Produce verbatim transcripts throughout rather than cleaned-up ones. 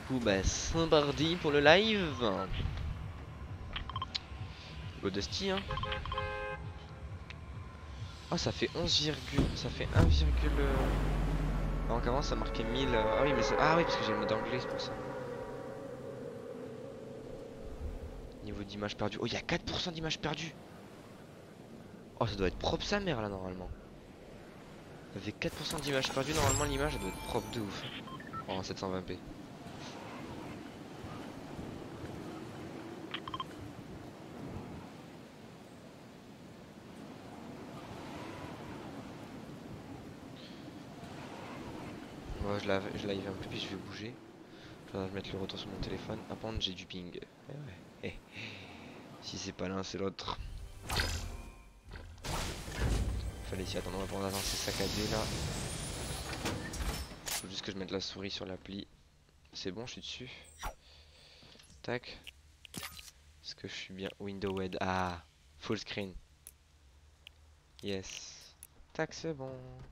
coup, bah, Saint-Bardi pour le live. Go Dusty, hein. Oh, ça fait onze virgule... Ça fait un virgule... Alors qu'avant, ça marquait mille... Ah oui, mais ça... Ah oui, parce que j'ai le mode anglais, c'est pour ça. Niveau d'image perdue. Oh, il y a quatre pour cent d'images perdues. Oh, ça doit être propre sa mère, là, normalement. Ça fait quatre pour cent d'images perdues. Normalement, l'image, elle doit être propre de ouf. En sept cent vingt p. Moi, je la, je live un peu, puis je vais bouger. Je vais mettre le retour sur mon téléphone. Ah, par contre, j'ai du ping. Eh ouais. Eh. Si c'est pas l'un, c'est l'autre. Fallait s'y attendre. On va prendre avancer saccadé là. Faut juste que je mette la souris sur l'appli. C'est bon, je suis dessus. Tac. Est-ce que je suis bien windowed? Ah, full screen. Yes. Tac, c'est bon.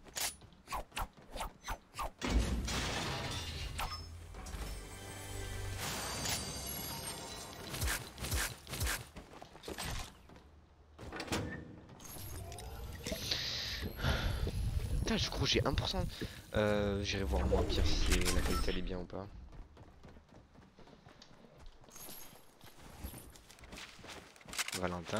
Putain, je crois que j'ai un pour cent. Euh, J'irai voir moins pire si la qualité elle est bien ou pas. Valentin.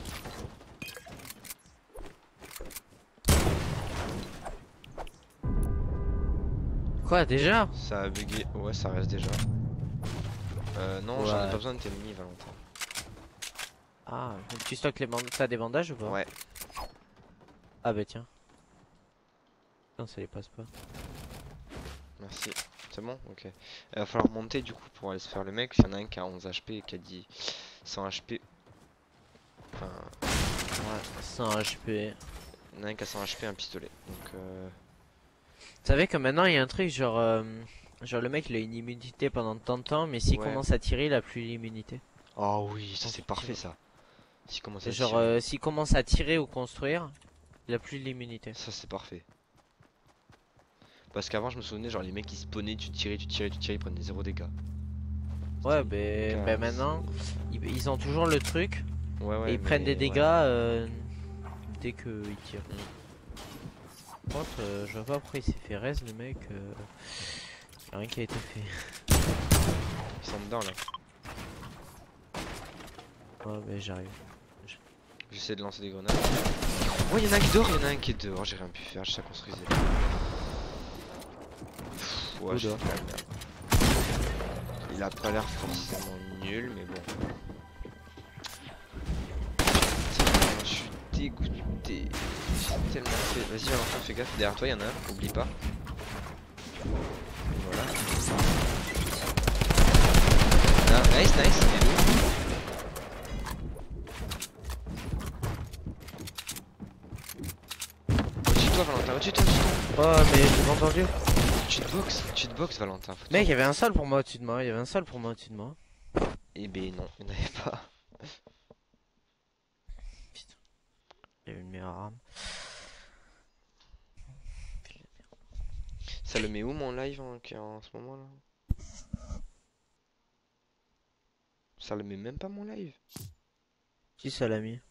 Quoi, déjà? Ça a bugué. Ouais, ça reste déjà. Euh, non, j'en ai Ouais. pas besoin de tes mini, Valentin. Ah, donc tu stockes les bandages. T'as des bandages ou pas? Ouais. Ah bah tiens. Non, ça les passe pas. Merci. C'est bon? Ok. Il va falloir monter du coup pour aller se faire le mec. Il y en a un qui a onze H P et qui a dit cent H P. Enfin. Ouais, cent H P. Il y en a un qui a cent H P, un pistolet. Donc euh... Tu savais que maintenant il y a un truc genre. euh, Genre le mec il a une immunité pendant tant de temps, mais s'il Ouais. commence à tirer, il a plus l'immunité. Oh oui, ça Donc, c'est il parfait tire. ça. S'il commence à Genre tirer. euh, s'il commence à tirer ou construire, il a plus l'immunité. Ça c'est parfait. Parce qu'avant je me souvenais genre les mecs qui spawnaient, tu tirais, tu tirais, tu tirais, ils prenaient zéro dégâts. Ouais, C'était ben ben casse. maintenant ils, ils ont toujours le truc Ouais et ouais ils prennent des mais dégâts ouais. euh, dès qu'ils tirent. Mm. Par contre, euh, je vois pas pourquoi il s'est fait raise le mec. Euh... Y a rien qui a été fait. Ils sont dedans là. Ouais, ben j'arrive. J'essaie de lancer des grenades. Oh il y en a un qui dort, il y en a un qui est dehors, j'ai rien pu faire, je ça construisait. Pff, ouais, j'ai fait de la merde. Il a pas l'air forcément nul mais bon. Je suis dégoûté. J'ai tellement fait. Vas-y Valentin, fais gaffe, derrière toi il y en a un, oublie pas. Voilà. Ah, nice, nice, il est lourd. Au-dessus de toi Valentin, au-dessus de toi, au-dessus de toi. Oh, mais j'ai pas entendu. Tu te boxes, tu te boxes Valentin. Faut Mec, il y avait un sol pour moi au-dessus de moi. Il y avait un sol pour moi au-dessus de moi. Eh ben non, il n'y en avait pas. Putain, il y avait une meilleure arme. Ça le met où mon live en, en ce moment là? Ça le met même pas mon live. Si, ça l'a mis.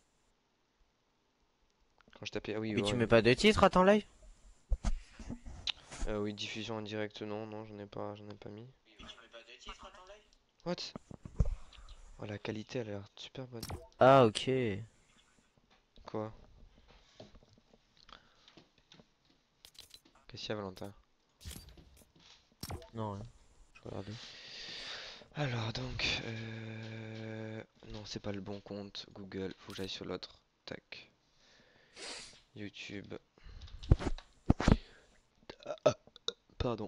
Quand je tapais, ah oui, Mais tu ouais, mets pas de titre à ton live? euh, oui, diffusion en direct, non, non, j'en ai pas, j'en ai pas mis. Mais tu mets pas de titre à ton live? What? Oh la qualité elle a l'air super bonne. Ah, ok. Quoi? Qu'est-ce qu'il y a Valentin? Non, rien. Je regardais. Alors donc, euh... non c'est pas le bon compte, Google, faut que j'aille sur l'autre, tac. YouTube. Ah, ah, pardon.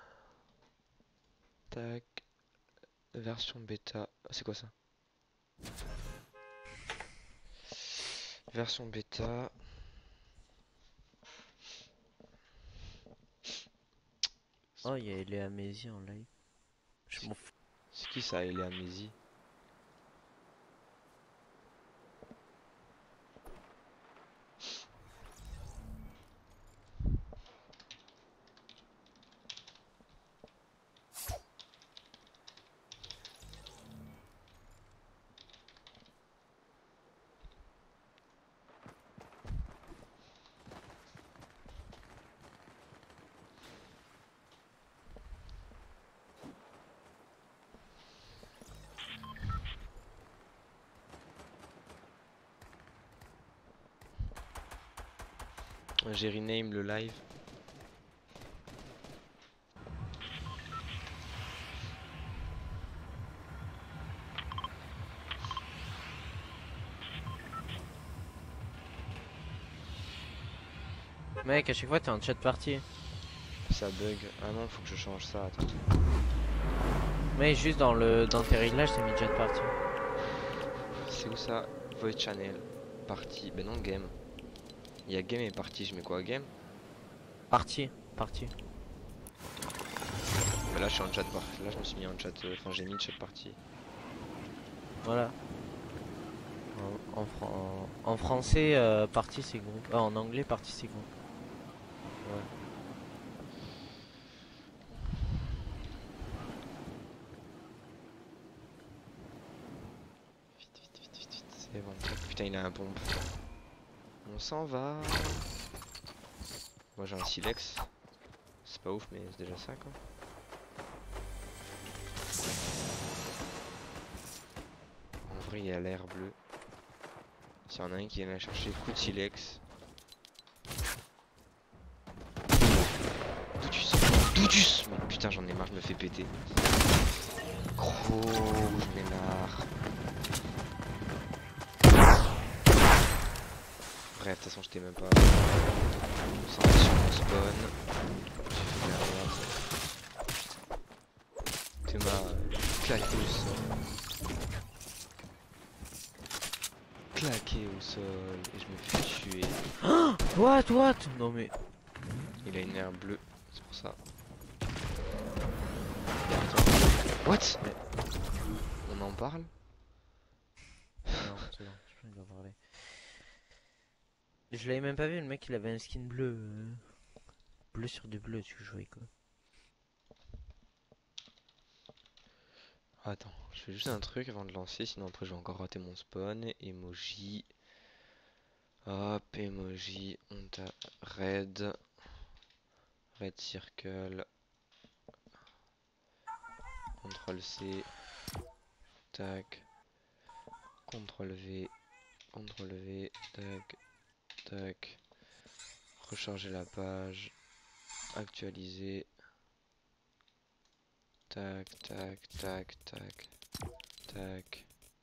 Tac. Version bêta, ah, c'est quoi ça? Version bêta. Oh, il y a les Amésie en live. Je m'en fous. C'est qui ça, il est amnésie? J'ai rename le live. Mec, à chaque fois t'es en chat party. Ça bug. Ah non, faut que je change ça. Attends. Mais juste dans le dans tes réglages, t'as mis chat party. C'est où ça? Voice channel. Party. Ben non, game. Il y a game et party. Je mets quoi? Game? Party, party. Mais là, je suis en chat par. Là, je me suis mis en chat. euh, Enfin, j'ai mis le chat party. Voilà. En, en, fran- en- en français, euh, party c'est groupe. Ah, en anglais, party c'est groupe. Ouais. Vite, vite, vite, vite, vite. C'est bon. Putain, il a un pompe. On s'en va. Moi, j'ai un silex. C'est pas ouf, mais c'est déjà ça, quoi. En vrai, il a l'air bleu. S'il y en a un qui vient la chercher, coup de silex. Doutus. Doutus. Mais putain, j'en ai marre, je me fais péter. Gros, j'en ai marre. Bref, de toute façon, j'étais même pas. On s'en va sur mon spawn. J'ai fait de la merde. T'es marre. Claqué au sol. Claqué au sol. Et je me fais tuer. What, what? Non mais. Il a une aire bleue, c'est pour ça. Derrière toi. What? Mais... On en parle? Non, c'est bon, je peux pas parler. Je l'avais même pas vu, le mec il avait un skin bleu. euh, Bleu sur du bleu, tu jouais quoi. Attends, je fais juste un truc avant de lancer, sinon après je vais encore rater mon spawn. Emoji. Hop, emoji. On t'a red. Red circle. contrôle C. Tac. contrôle V. contrôle V. Tac. Tac. Recharger la page. Actualiser. Tac, tac, tac, tac. Tac.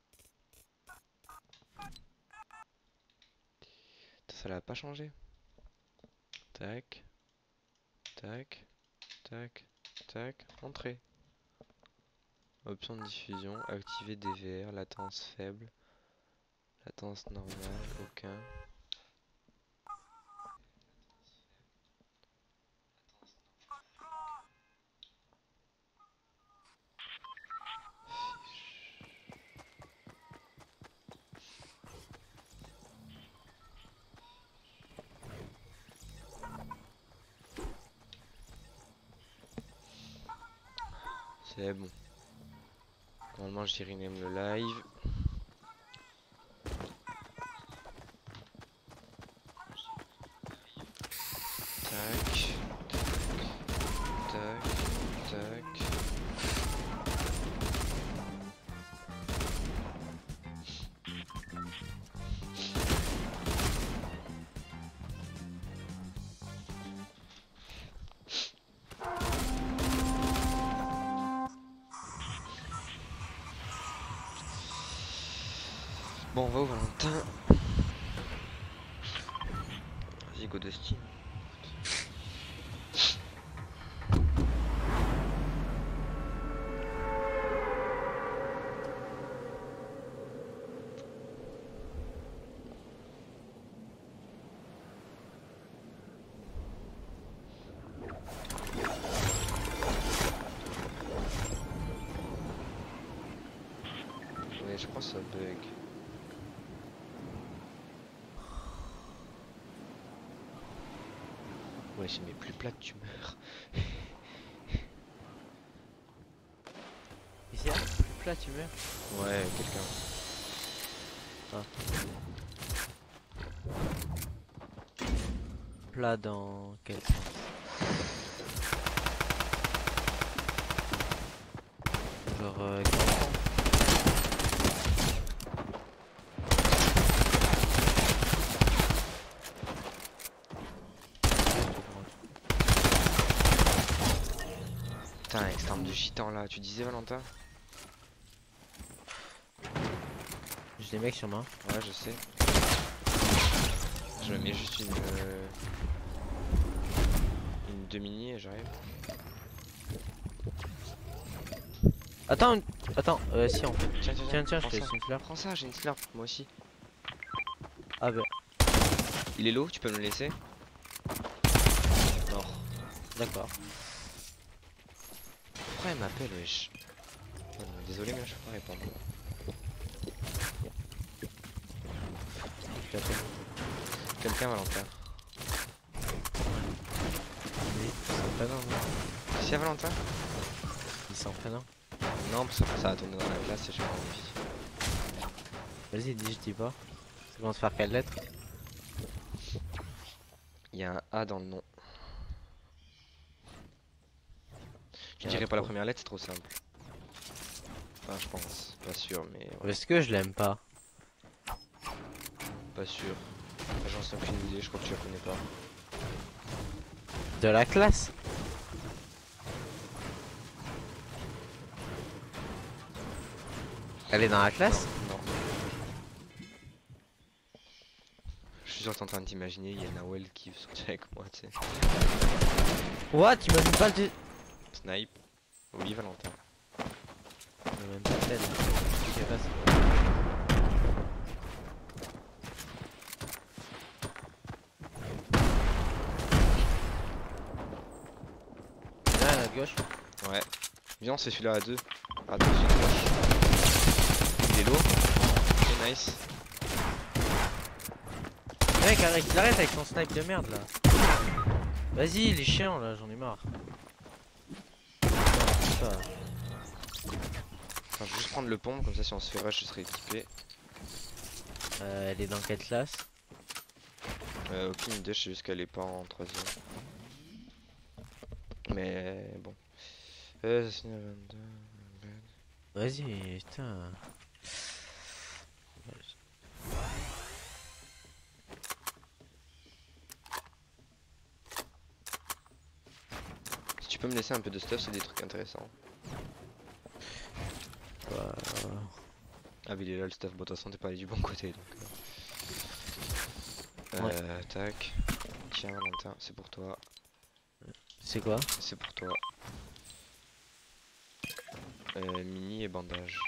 Ça l'a pas changé. Tac. Tac. Tac. Tac. Entrée. Option de diffusion. Activer D V R. Latence faible. Latence normale. Aucun. C'est bon. Normalement, j'ai rename le live. Tac. Tac. Tac. Bon, on va au Valentin. Vas-y, go de Steam. Ouais, je crois que ça bug. Ouais, j'ai mes plus plates, tu meurs. Ici, plus plat, tu meurs. Ouais, quelqu'un. Plat dans quel sens? Genre. Euh, Putain, avec cette arme de gitan là, tu disais Valentin? J'ai des mecs sur moi. Ouais, je sais. Je me mets juste une. Euh... Une demi et j'arrive. Attends, attends, euh, si en fait. Tiens, tiens, Tiens, tiens, je prends te ça. laisse une fleur. Prends ça, j'ai une slurp, moi aussi. Ah bah, Il est low, tu peux me le laisser? Mort. d'accord. Pourquoi elle m'appelle, wesh? Oh non, désolé, mais là, je peux pas répondre. Je t'appelle. Quelqu'un, Valentin? Oui, sans prénom, non. Si, à Valentin? Il sans prénom. Non, parce que ça va tourner dans la classe et j'ai pas envie. Vas-y, dis, je dis pas. Ça commence par quelle lettre? Il y a un A dans le nom. Je Il y en a dirais pas la trop. première lettre, c'est trop simple. Enfin, je pense. Pas sûr, mais ouais, Est-ce que je l'aime pas? pas sûr. Enfin, j'en sais aucune idée, je crois que tu la connais pas. De la classe? Elle est dans la classe? Non. Je suis sûr que t'es en train de t'imaginer, il y a Nawel qui veut sortir avec moi, tu sais. What? Tu m'as mis une balle de... Snipe. Oui, Valentin. On a même pas de tête. Qu'est-ce qui se passe? Là, à notre gauche. Ouais. Viens, c'est celui-là à deux. Attention, gauche. Il est lourd. C'est nice. Mec, arrête, il arrête avec son snipe de merde là. Vas-y, les chiens là, j'en ai marre. Ça. Enfin, je vais juste prendre le pompe, comme ça si on se fait rush, je serai équipé. Euh, elle est dans quelle classe? Euh, aucune idée, je sais juste qu'elle est pas en troisième. Mais bon. Euh, c'est vingt-deux. Vas-y, putain. Si tu peux me laisser un peu de stuff, c'est des trucs intéressants. Bah, Ah, mais il est là le stuff, bon, de toute façon, t'es pas allé du bon côté donc. Euh, Ouais. euh, tac. Tiens, Valentin, c'est pour toi. c'est quoi? C'est pour toi. Euh, mini et bandage.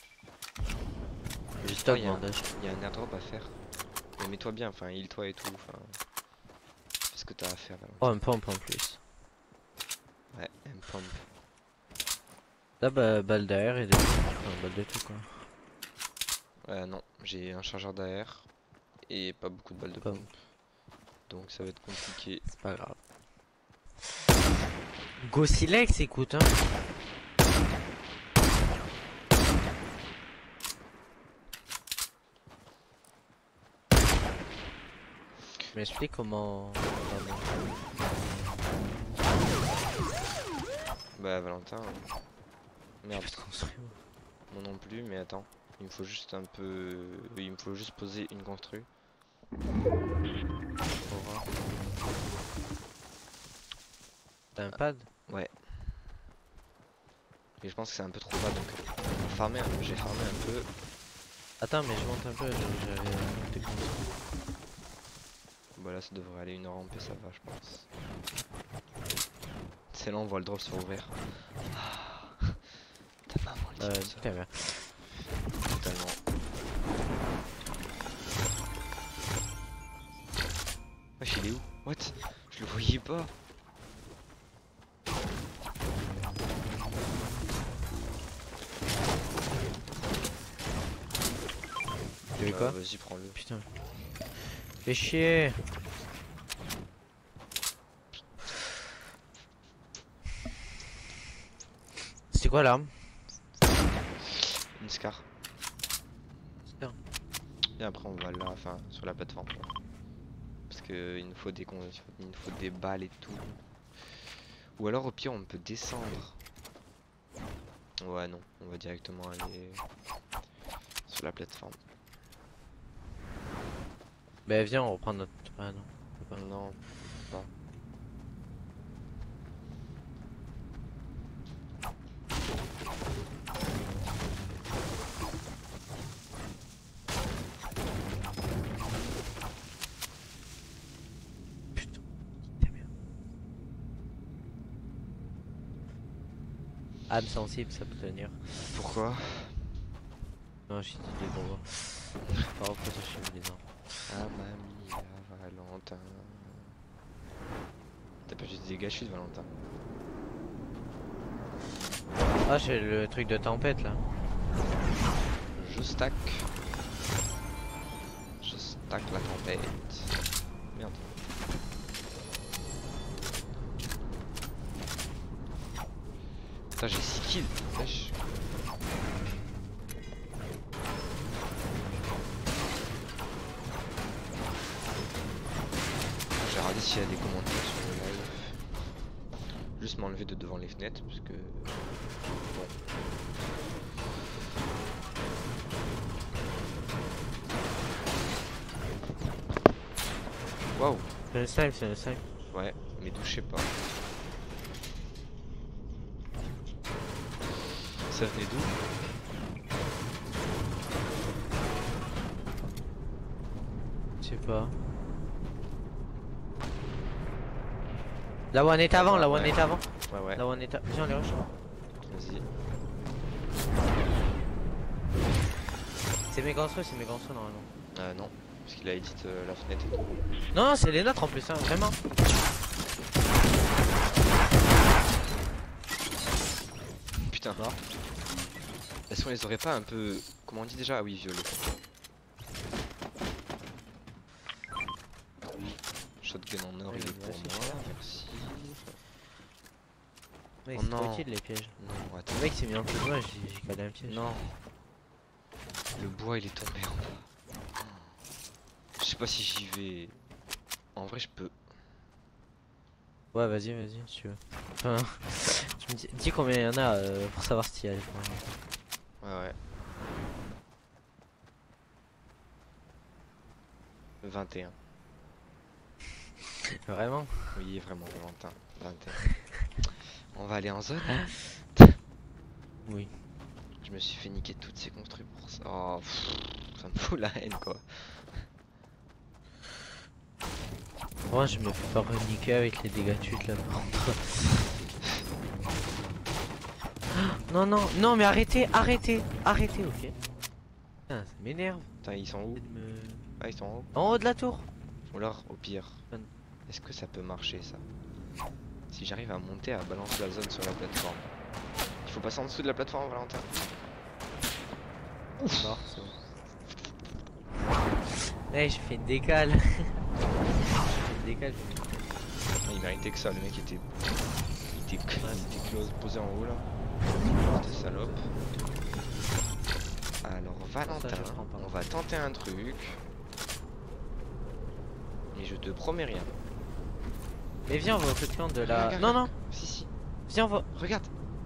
J'ai Oh, stock il y a un- bandage. Il y a un airdrop à faire. Mais mets-toi bien, enfin, heal-toi et tout. Enfin, fais ce que t'as à faire, Valentin. Oh, un pompe en plus. Ouais, M pump. Là, bah, balle d'air et de... Enfin, balle de tout quoi. Euh, non, j'ai un chargeur d'A R et pas beaucoup de balles de Comme- pompe. Donc ça va être compliqué. C'est pas grave. Go Silex, écoute, hein. Tu m'expliques comment... Bah, Valentin. euh, Merde, Merde. Construire. moi non plus, mais attends. Il me faut juste un peu. Il me faut juste poser une constru. Aura. T'as un pad? Ouais. Mais je pense que c'est un peu trop bas donc. Farmer, j'ai farmé un peu. Attends, mais je monte un peu, j'avais monté comme ça. Voilà, ça devrait aller une rampe et ça va, je pense. C'est là, on voit le drop se ouvrir. Ah. Ta maman, le Euh, dit ça. putain, merde. Totalement. Wesh, il est où? What? Je le voyais pas. Tu veux Euh, quoi? Vas-y, prends-le. Putain. Fais chier. C'était quoi l'arme? Une scar. Scar. Et après, on va là, enfin, sur la plateforme. quoi. Parce que il nous faut des con... il nous faut des balles et tout. Ou alors, au pire, on peut descendre. Ouais, non, on va directement aller sur la plateforme. Bah viens, on reprend notre... Ah non. faut pas. Non, pas. âme sensible, ça peut tenir. Pourquoi? Non, j'ai dit des gros. Pas protéger les dents. Ah mamie, la Valentin. T'as pas juste des gâchis de Valentin. Ah, j'ai le truc de tempête là. Je stack. Je stack la tempête. Merde. Putain, j'ai six kills. Wesh. J'ai regardé s'il y a des commentaires sur le live. Juste m'enlever de devant les fenêtres parce que bon. Waouh. C'est le slime, c'est le slime. Ouais, mais d'où je sais pas. Ça venait d'où? Je sais pas. Là où on est avant, là où on Ouais. est avant. Ouais, ouais. Là où on est avant. Viens, on les rush. Vas-y. C'est mes construits, c'est mes construits normalement. Euh, non. Parce qu'il a edit euh, la fenêtre et tout. Non, non, c'est les nôtres en plus, hein, vraiment. Putain. Est-ce qu'on les aurait pas un peu. Comment on dit déjà? Ah oui, violet. Shotgun en or, Oui, il est bah, pour c'est moi. cher. Merci. Ouais, Oh c'est trop non. utile les pièges. Non, attends. Le mec s'est mis en dessous de moi, j'ai j'ai calé un piège. Non. Le bois il est tombé en bas. Je sais pas si j'y vais. En vrai, je peux. Ouais, vas-y, vas-y, si tu veux. Enfin, tu me dis, dis combien il y en a euh, pour savoir si y a. Ouais, ouais. vingt et un. Vraiment? Oui, vraiment, Valentin. vingt et un. On va aller en zone. Oui. Je me suis fait niquer toutes ces construits pour ça. Oh, pff, ça me fout la haine quoi. Moi, je me fais pas reniquer avec les dégâts chutes là par contre. Non, non, non, mais arrêtez, arrêtez, arrêtez, ok. Putain, ça m'énerve. Putain, ils sont où? de me- Ah, ils sont en haut. En haut de la tour. Ou alors, au pire, Bonne. est-ce que ça peut marcher ça? Si j'arrive à monter, à balancer la zone sur la plateforme. Il faut passer en dessous de la plateforme, Valentin. Mort, c'est bon. Hey, je fais une décale. Je fais une décale. Ah, il méritait que ça, le mec était. Il était, il était close, posé en haut là. C'était salope. Alors, Valentin, je prends pas. on va tenter un truc. Et je te promets rien. Mais viens, on va au coup de camp de la. Regarde, Non, regarde. non, Si, si. viens, on va. Regarde.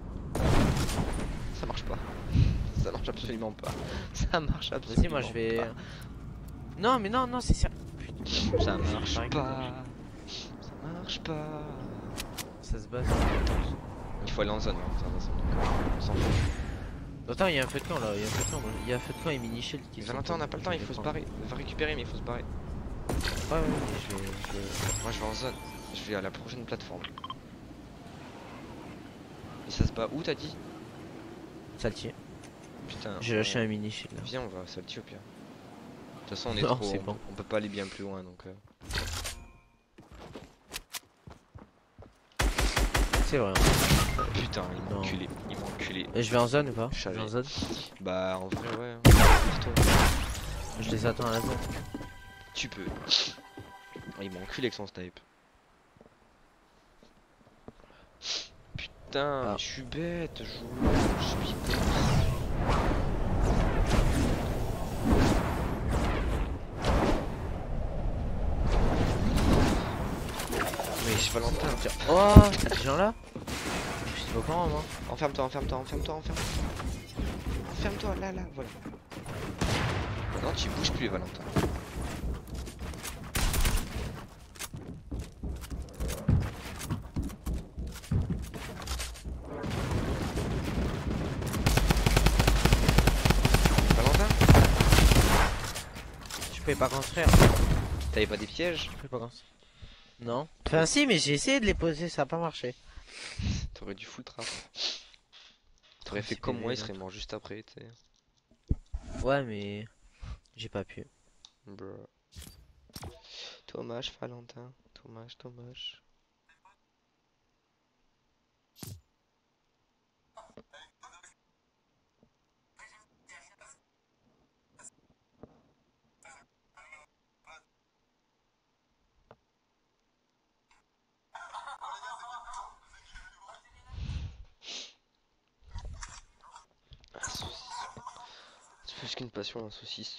Ça marche pas. Ça marche absolument pas. Ça marche absolument Si, moi je vais. pas. Non, mais non, non, c'est sérieux. Putain, Ça marche pareil que pas. Ça marche pas. ça se base. Il faut aller en zone, hein, ça, ça, ça, on s'en fout. Attends, il y a un feu de camp là, il y a un feu de camp, il y a un feu de camp et mini shield qui sont- Valentin, on n'a pas le temps, il faut se barrer. On va récupérer, mais il faut se barrer. Ouais, ouais, ouais, je vais. Je vais... Moi, je vais en zone. Je vais à la prochaine plateforme. Et ça se bat où, t'as dit? Saltier. Putain. J'ai lâché on- un mini shield là. Viens, on va à Salty au pire. De toute façon, on est Non, trop. c'est on, bon. on peut pas aller bien plus loin donc. Euh... C'est vrai. Putain, il m'a Non. enculé. Il m'a enculé. Et je vais en zone ou pas? Je Je vais savais. en zone. Bah, en vrai, ouais. Pour toi. Je les attends à la zone. Tu peux. Il m'a enculé avec son snipe. Putain, Ah. mais je suis bête, je joue. Je suis bête. Mais je Valentin, tiens. Oh, ces gens là? Je suis pas au courant moi. Enferme-toi, enferme-toi, enferme-toi, enferme-toi. Enferme-toi, là, là, voilà. Non, tu bouges plus, Valentin. Valentin, Je peux pas construire. t'avais pas des pièges? Je peux pas construire. Non. Enfin si, mais j'ai essayé de les poser, ça a pas marché. T'aurais dû full trap. T'aurais fait comme moi, il serait mort juste après, tu sais. Ouais, mais j'ai pas pu. Bruh. Dommage, Valentin. Dommage, dommage. Un saucisson. C'est plus qu'une passion, un saucisson.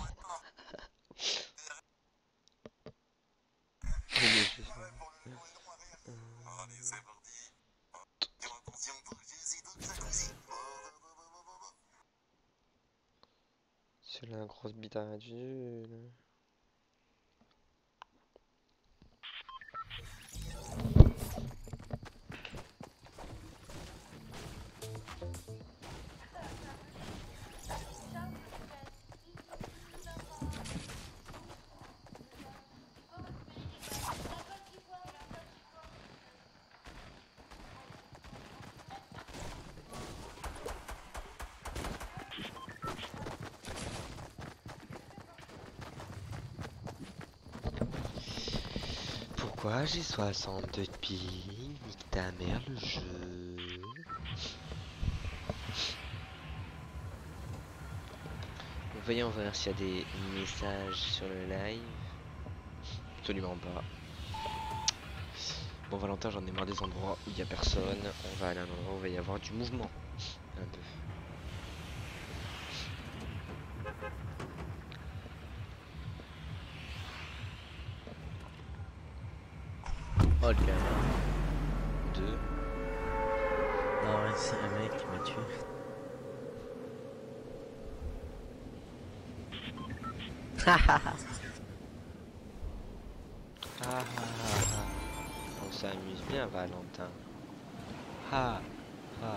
C'est la grosse bite à Dieu. Pourquoi j'ai soixante-deux de ping? Nique ta mère le jeu. Voyons voir s'il y a des messages sur le live. Absolument pas. Bon Valentin, j'en ai marre des endroits où il n'y a personne. On va aller à un endroit où il va y avoir du mouvement. Un peu. Oh le gars. Deux. Non, ouais, c'est un mec qui m'a tué. Ah ah ah ah. On s'amuse bien Valentin. Ah ah.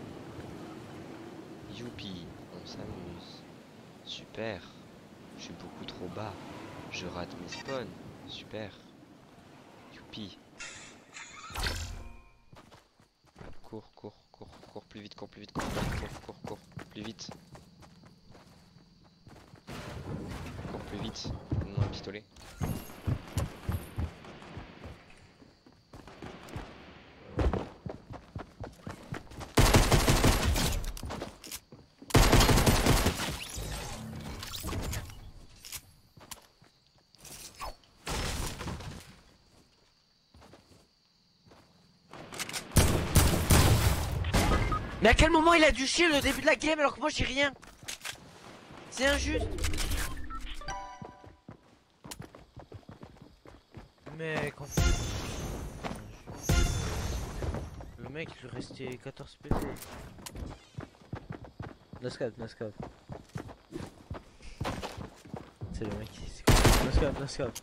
Youpi, on s'amuse. Super. Je suis beaucoup trop bas. Je rate mes spawns. Super. Youpi. Cours, cours, cours, cours plus vite, cours plus vite, cours plus vite, cours, cours, cours, plus vite. Cours plus vite. Donne-moi un pistolet. Mais à quel moment il a dû chier le début de la game alors que moi j'ai rien? C'est injuste. Mais quand... Le mec il lui restait quatorze P V. No scope, no scope. C'est le mec qui... No scope, no scope.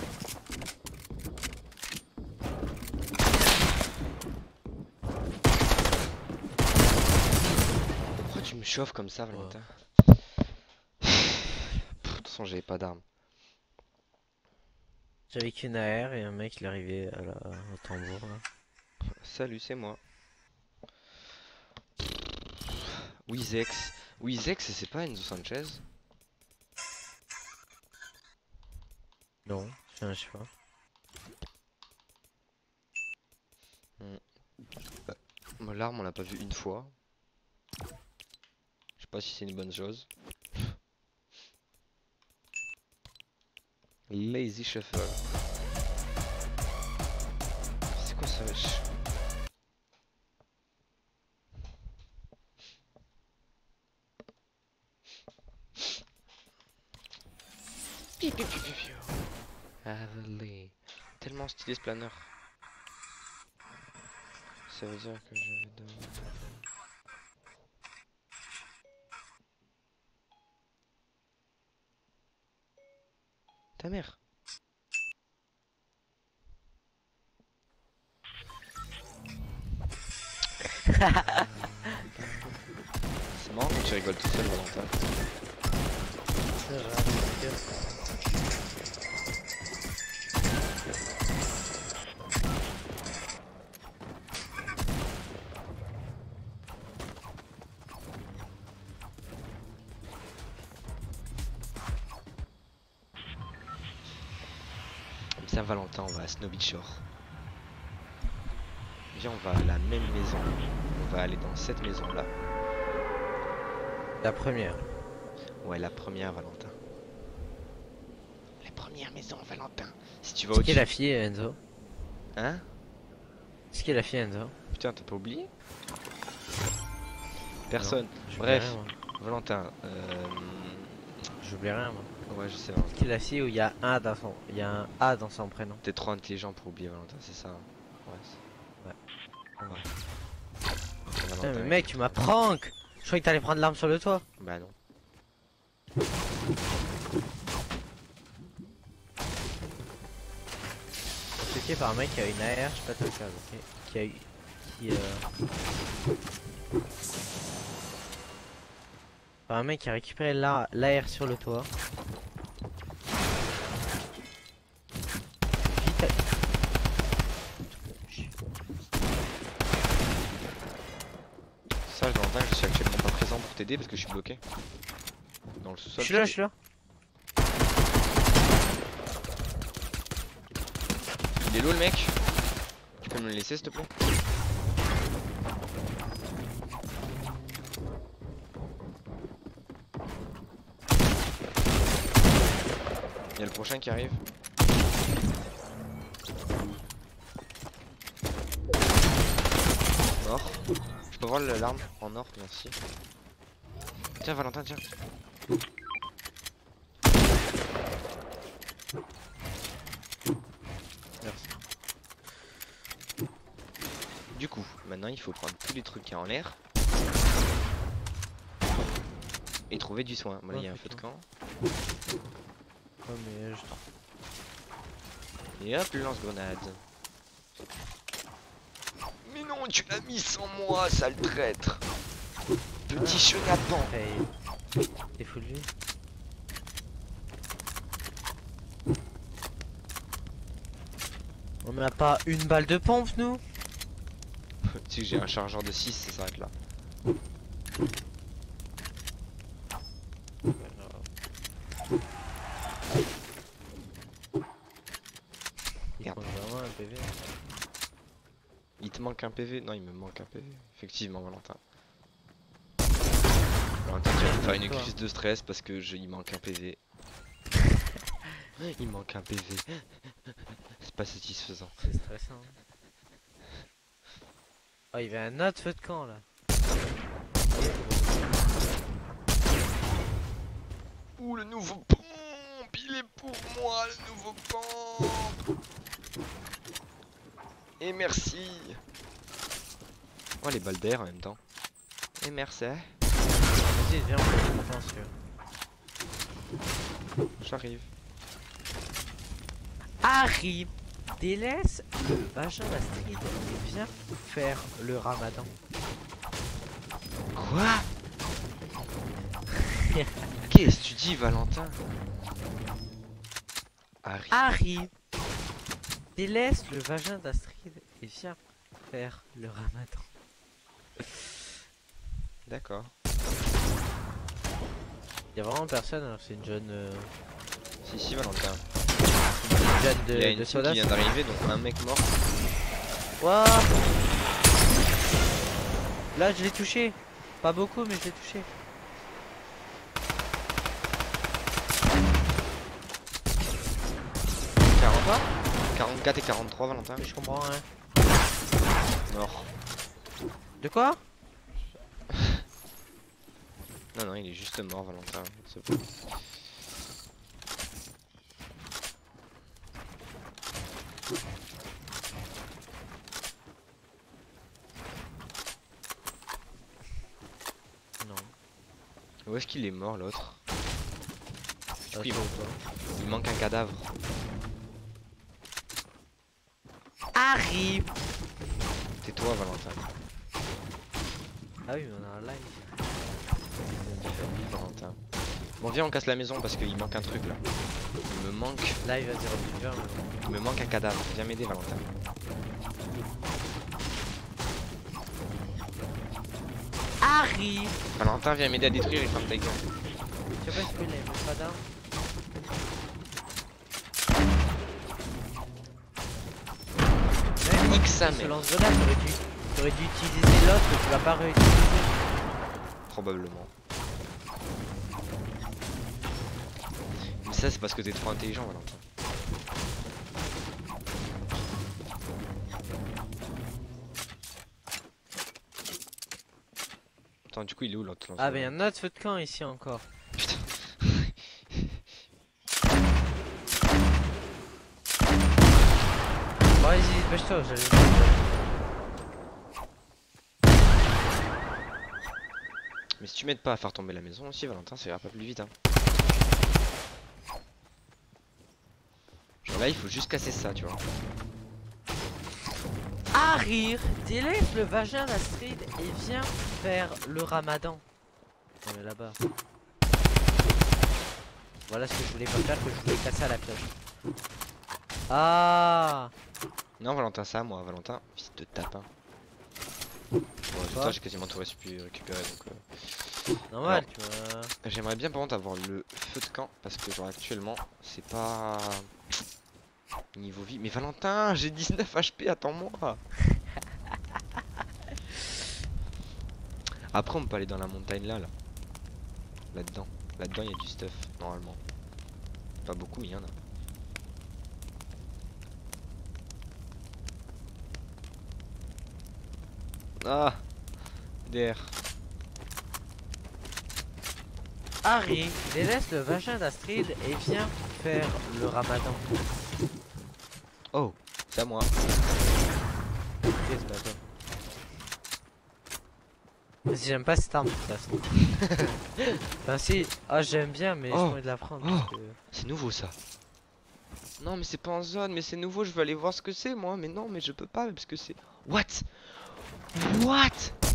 Pourquoi tu me chauffes comme ça Valentin? Pff, de toute façon j'avais pas d'armes. J'avais qu'une A R et un mec il est arrivé à la... au tambour là. Salut, c'est moi. Wizex. Wizex, c'est pas Enzo Sanchez? Non, enfin, je sais pas. Hmm. Bah, l'arme, on l'a pas vu une fois. Je sais pas si c'est une bonne chose. Lazy Shuffle. C'est quoi ça, wesh? Piu, piu, piu, piu, piu. Avalé. Tellement stylé ce planeur. Ça veut dire que je vais devoir... Ta mère. C'est marrant quand tu rigoles tout seul, Valentin. Comme ça, Valentin, on va à Snow Beach Shore. Viens, on va à la même maison. On va aller dans cette maison là. La première. Ouais, la première, Valentin. La première maison, Valentin. Si tu vas Est-ce qui est au-dessus. la fille, Enzo? Hein? Est-ce qui est la fille, Enzo? Putain, t'as pas oublié? Personne. Non, j'oublie Bref, rien, moi. Valentin. Euh... J'oublie rien, moi. Ouais, je sais, Est-ce Valentin. qui est la fille où il y a un dans son, il y a un A dans son prénom? T'es trop intelligent pour oublier, Valentin, c'est ça. Hein. Ouais. c'est- Ouais. Ok, Putain, Valentin, mais mec, tu m'as prank! Je croyais que t'allais prendre l'arme sur le toit. Bah non. Attaqué par un mec qui a une A R, je sais pas toi ça, ok. Qui a eu. Qui euh... Par un mec qui a récupéré l'A R sur le toit. Vite à- Ça, Valentin, je suis actuellement pas présent pour t'aider parce que je suis bloqué. Dans le Je sous-sol. suis là, je suis là. Il est low le mec. Tu peux me le laisser s'il te plaît? Il y a le prochain qui arrive. Mort. Je peux voir l'arme en or, merci. Tiens Valentin, tiens. Merci. Du coup, maintenant il faut prendre tous les trucs qui sont en l'air. Et trouver du soin. Voilà, il y a un feu de camp. Oh mais je... Et hop, le lance-grenade. Mais non, tu l'as mis sans moi, sale traître. Petit chenapan. Hey. T'es fou de lui? On n'a pas une balle de pompe nous? Tu sais que j'ai un chargeur de six, ça s'arrête là. Il Merde. prend vraiment un P V. Il te manque un P V? Non, il me manque un P V. Effectivement, Valentin. Valentin, tu vas me faire une Toi. crise de stress parce que je... il manque un P V. Il manque un P V. C'est pas satisfaisant. C'est stressant. Oh, il y avait un autre feu de camp là. Ouh, le nouveau pompe, il est pour moi, le nouveau pompe. Et merci. Oh, les balles d'air en même temps. Et merci. Vas-y, viens, on fait attention. J'arrive. Arrive, délaisse le vagin d'Astrid et viens faire le ramadan. Quoi? Qu'est-ce que tu dis, Valentin? Harry. Arrive, délaisse le vagin d'Astrid et viens faire le ramadan. D'accord. Il y a vraiment personne, alors c'est une jeune, euh, Si, si, Valentin. une jeune Il y a de, une de team soda. qui vient d'arriver, donc un mec mort. Wouah. Là je l'ai touché, pas beaucoup mais je l'ai touché. quarante, quarante-quatre et quarante-trois, Valentin. Mais je comprends rien. Mort. De quoi? Non, non, il est juste mort, Valentin. C'est bon. Non. Où est-ce qu'il est mort, l'autre? Du Ah, coup, il, toi man- ou toi. il manque un cadavre. Arrive. Tais-toi, Valentin. Ah oui, mais on a un live. Valentin. Bon, viens, on casse la maison parce qu'il manque un truc là. Il me manque, Live à zéro plus vingt. il me manque un cadavre. Viens m'aider, Valentin. Arrive. Valentin, viens m'aider à détruire et ferme ta gueule. Tu sais pas spoiler, mais pas d'armes. Nique sa Ce mère. lance-grenade, t'aurais dû, t'aurais dû utiliser l'autre, mais tu l'as pas réutilisé. Probablement. Mais ça c'est parce que t'es trop intelligent Valentin. Attends, du coup il est où l'autre lance? Ah, mais y'a un autre feu de camp ici encore. Putain. Bon, vas-y, dépêche-toi, j'allais. Mais si tu m'aides pas à faire tomber la maison aussi Valentin, ça ira pas plus vite hein. Genre là il faut juste casser ça tu vois. Arrive, délaisse le vagin d'Astrid et viens faire le ramadan. On est là-bas. Voilà ce que je voulais pas faire, que je voulais casser à la cloche. Ah, Non Valentin, ça moi Valentin, fils de tapin. Bon, toi j'ai quasiment tout récupéré donc euh... normal, Alors, tu vois. j'aimerais bien par contre avoir le feu de camp parce que genre actuellement c'est pas niveau vie. Mais Valentin, j'ai dix-neuf H P, attends-moi. Après on peut aller dans la montagne là là. Là-dedans. Là-dedans il y a du stuff normalement. Pas beaucoup mais il y en a. Ah D R. Harry, délaisse le vagin d'Astrid et viens faire le ramadan. Oh, c'est à moi. Qu'est-ce que c'est Vas-y, j'aime pas cette arme de toute façon. Enfin si, ah j'aime bien mais Oh. j'ai envie de la prendre. Parce Oh. que... C'est nouveau ça. Non mais c'est pas en zone, mais c'est nouveau, je veux aller voir ce que c'est moi, mais non mais je peux pas parce que c'est... What? What?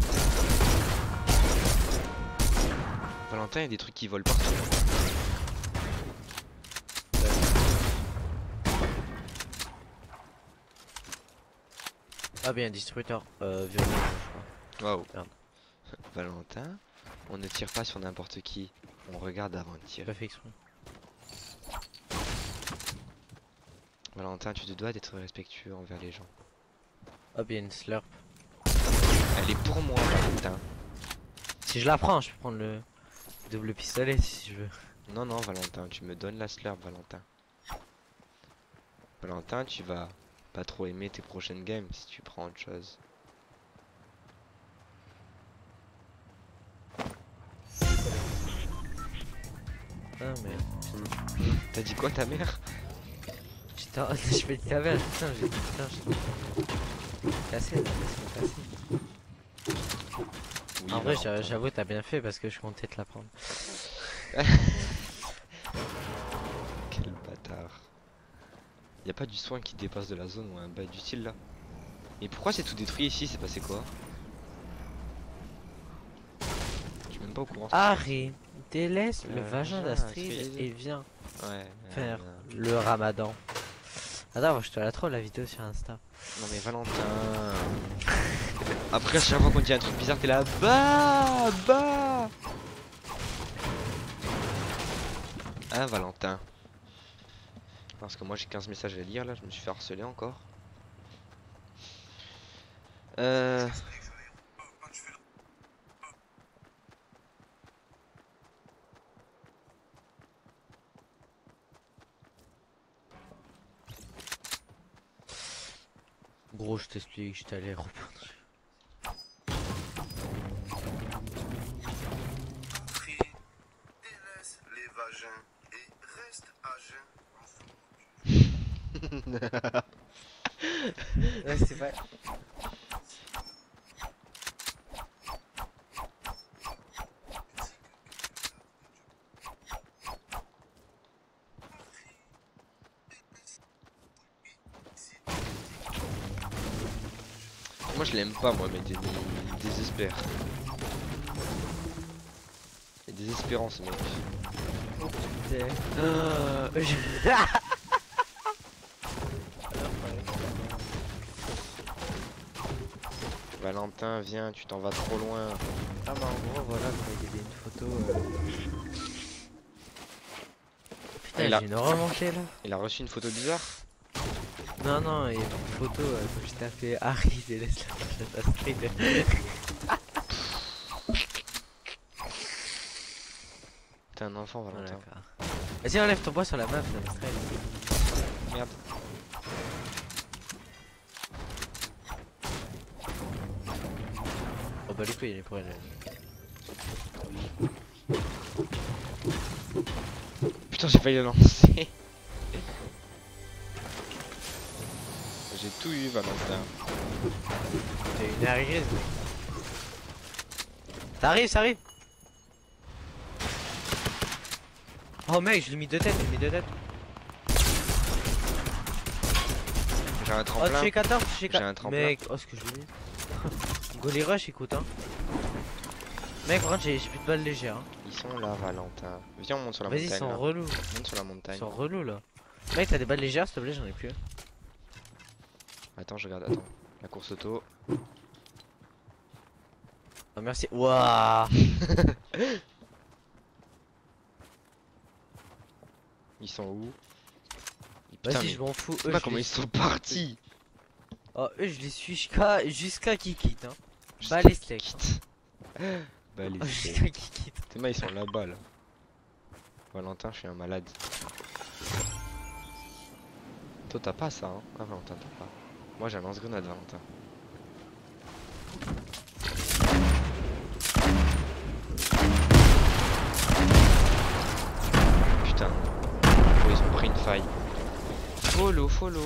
Valentin, il y a des trucs qui volent partout. Ah bien, distributeur euh, violet, je crois. Waouh. Merde. Valentin, on ne tire pas sur n'importe qui, on regarde avant de J'ai tirer. pas fait exprès. Valentin, tu te dois d'être respectueux envers les gens. Ah bien, une slurp. Elle est pour moi, Valentin. Si je la prends, je peux prendre le double pistolet si je veux. Non, non, Valentin, tu me donnes la slurp, Valentin. Valentin, tu vas pas trop aimer tes prochaines games si tu prends autre chose. Ah mais... T'as dit quoi, ta mère? Putain, je fais le caverne, putain, j'ai dit putain, je suis cassé là, laisse-moi casser. Oui, En vrai, Valentin. j'a- j'avoue, t'as bien fait parce que je comptais te la prendre. Quel bâtard. Y a pas du soin qui dépasse de la zone ou un bail du style là? Mais pourquoi c'est tout détruit ici? C'est passé quoi? Je suis même pas au courant. Harry, délaisse le Euh, vagin vagin d'Astrid d'Astrid. et viens Ouais. ouais, faire ouais. le ramadan. Attends, je te la troll la vidéo sur Insta. Non mais Valentin. Après à chaque fois qu'on dit un truc bizarre t'es là bah bah. Hein Valentin. Parce que moi j'ai quinze messages à lire là, je me suis fait harceler encore. Euh... Gros, je t'explique, j'étais allé reprendre. Délaisse les vagins et reste à jeun. Ouais, c'est vrai. Moi je l'aime pas moi mais il désespère. Il est désespérant ce mec. Euh, je- Valentin viens, tu t'en vas trop loin. Ah bah en gros voilà, il y avait une photo. Euh... Putain, Il a- j'ai une remontée là. Il a reçu une photo bizarre. Non, non, il y a une photo euh, quand je tapais Harry et laisse la Assassin's Creed. T'es un enfant, Oh, Valentin. d'accord. Vas-y, enlève ton poids sur la map, ça me stresse. Merde. Oh bah, les couilles, il est pour elle. Putain, j'ai failli le lancer. J'ai tout eu, Valentin. T'as une arrivée, mec. Ça arrive, ça arrive. Oh mec, je l'ai mis de tête, je l'ai mis de tête. J'ai un Oh, tremplin. tu es quatorze, tu es J'ai quatorze. un tremplin. Mec, oh, ce que je l'ai mis. Goalie rush, écoute, hein. Mec, par contre, j'ai j'ai plus de balles légères. Hein. Ils sont là, Valentin. Viens, on monte sur la Vas-y, ils montagne. sont là. relous. On monte sur la Ils montagne. sont relous là. Mec, t'as des balles légères, s'il te plaît, j'en ai plus. Attends, je regarde, attends. La course auto. Oh, merci. Waouh. Ils sont où? Putain, Vas-y, mais je m'en fous. sais Eux, pas je comment les ils sont suis. partis. Oh, eux, je les suis jusqu'à jusqu'à qu'ils quittent. Hein. Jusqu'à Bah, les qu'ils steaks. quittent. Bah les Oh, steaks. jusqu'à qu'ils quittent. Tes mains ils sont là-bas là. Valentin, je suis un malade. Toi t'as pas ça hein? Ah Valentin t'as pas. Moi j'ai un lance-grenade Valentin. Putain. Oh, ils ont pris une faille. Follow, follow.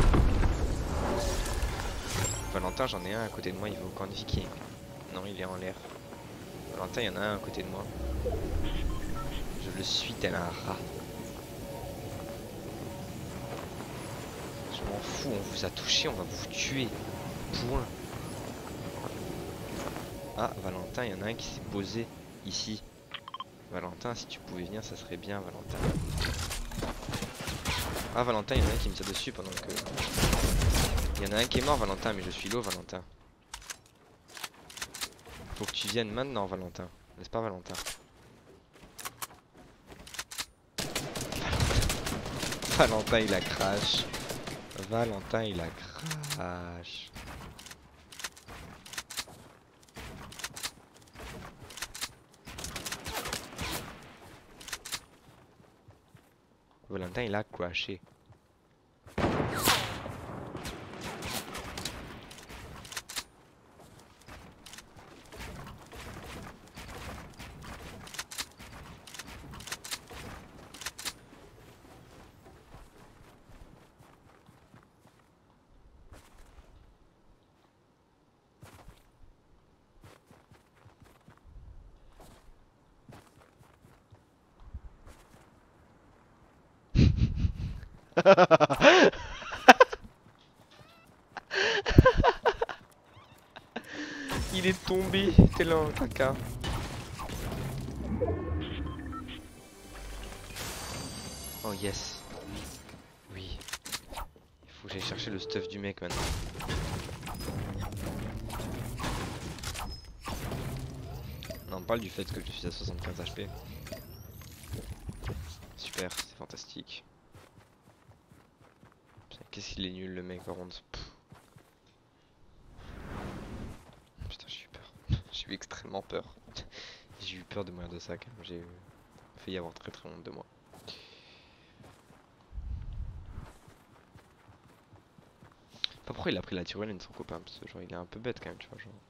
Valentin j'en ai un à côté de moi, il va au camp de viking. Non il est en l'air. Valentin il y en a un à côté de moi. Je le suis tel un rat. Je m'en fous, on vous a touché, on va vous tuer. Point. Ah, Valentin, il y en a un qui s'est posé ici. Valentin, si tu pouvais venir, ça serait bien, Valentin. Ah, Valentin, il y en a un qui me tire dessus pendant que... Il y en a un qui est mort, Valentin, mais je suis l'eau, Valentin. Faut que tu viennes maintenant, Valentin. N'est-ce pas, Valentin? Valentin il a crash. Valentin il a crash. Valentin il a crashé. Il est tombé, tel un caca. Oh yes. Oui. Il faut que j'aille chercher le stuff du mec maintenant. On parle du fait que je suis à soixante-quinze H P. Super, c'est fantastique. Qu'est-ce qu'il est nul le mec par contre. Pff. Putain j'ai eu peur. J'ai eu extrêmement peur. J'ai eu peur de mourir de ça quand même. J'ai failli avoir très très honte de moi. Pas pourquoi il a pris la tyrolienne de son copain, parce que genre il est un peu bête quand même tu vois genre.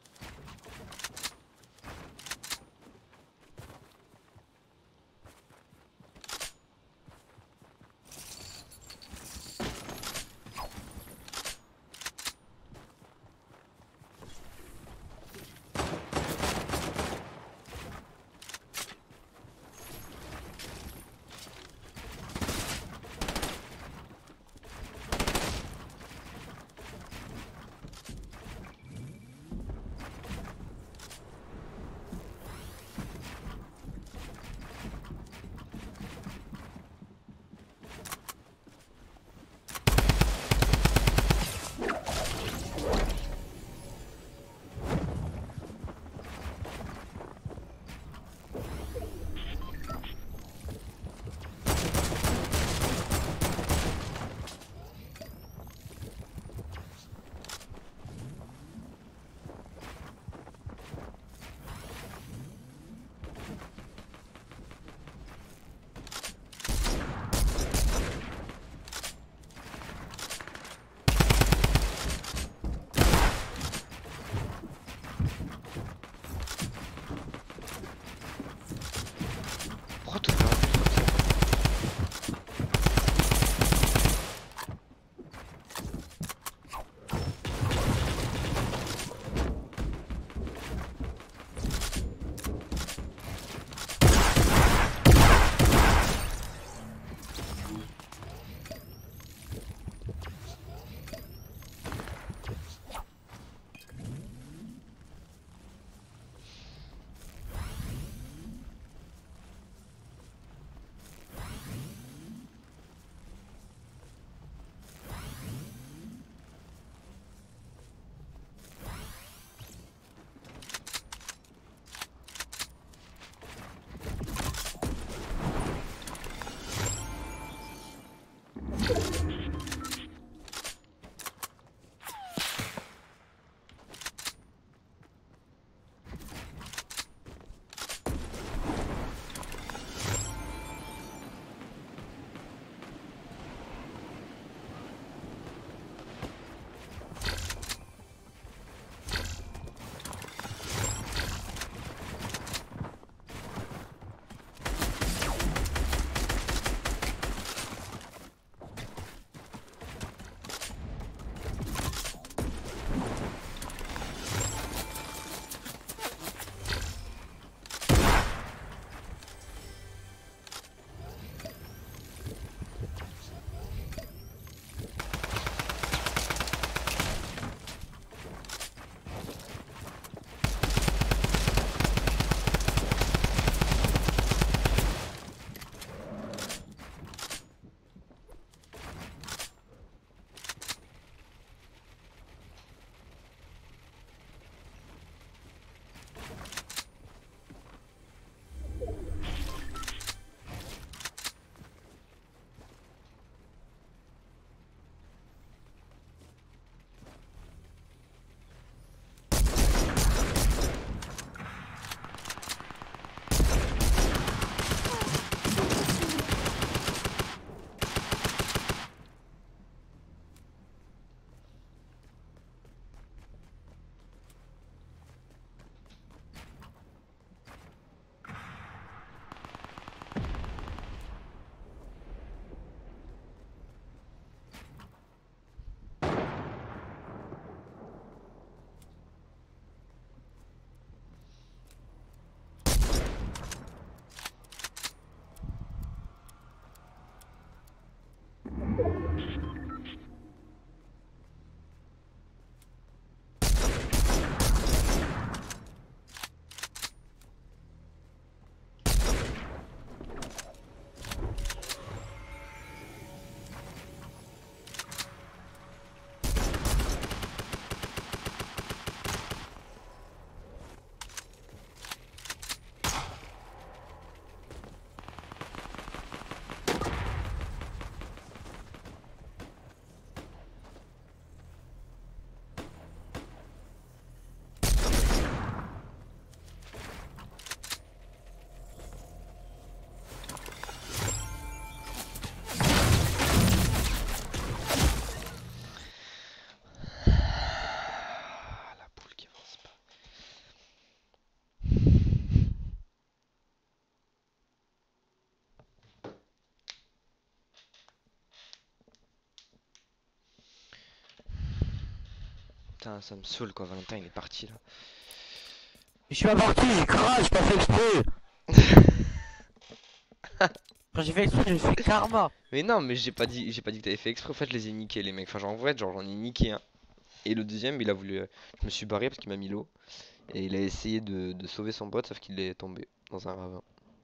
Putain, ça me saoule quoi, Valentin il est parti là. Je suis pas parti, j'ai crash, j'ai pas fait exprès. Quand j'ai fait exprès, j'ai fait karma. Mais non, mais j'ai pas dit, j'ai pas dit que t'avais fait exprès. En fait, je les ai niqués les mecs. Enfin, genre en vrai, genre j'en ai niqué un. Et le deuxième, il a voulu. euh, Je me suis barré parce qu'il m'a mis l'eau. Et il a essayé de, de sauver son pote, sauf qu'il est tombé dans un ravin.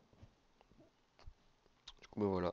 Du coup, bah voilà.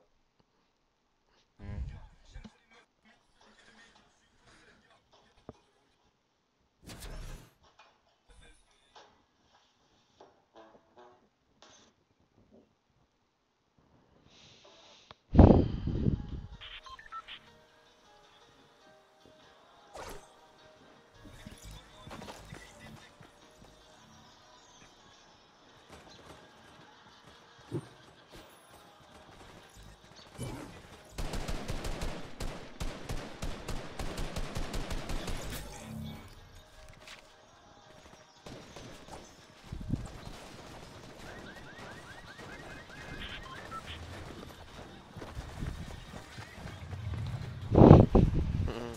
Mhm.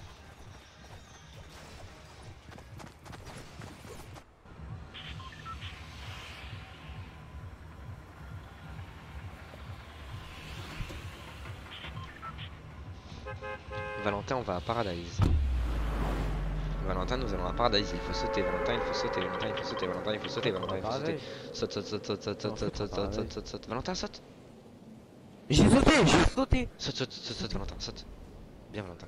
Valentin, on va à Paradise. Valentin, nous allons à Paradise. Il faut sauter. Valentin, il faut sauter. Valentin, il faut sauter. Valentin, il faut sauter. Valentin, il faut sauter. Saute, saute, saute, saute, saute, saute, saute, saute, saute, saute, saute, saute. Valentin, saute. J'ai sauté, j'ai sauté. Saute, saute, saute, saute, Valentin, saute. Bien, Valentin.